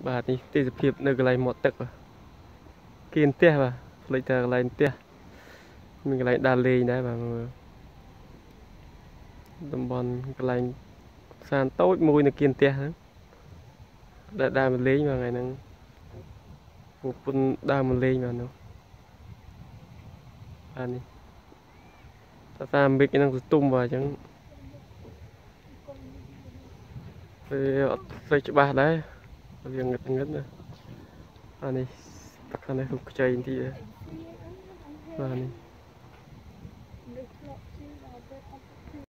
បាទនេះទេសភាពនៅកន្លែងមាត់ទឹកគៀនផ្ទះបាទផ្លេចថាកន្លែងផ្ទះមានកន្លែងដើរលេងដែរបាទតំបន់កន្លែងសានតូចមួយនៅគៀនផ្ទះហ្នឹងដែលដើរមកលេងបាទថ្ងៃហ្នឹងពួកពុនដើរមកលេងបាទនោះបាទនេះតាមិចហ្នឹងទៅទុំបាទអញ្ចឹងវាអត់ស្អីច្បាស់ដែរវាងឹតណាអានេះទឹកខាងនេះរូបខ្ចីបន្តិចបាទនេះ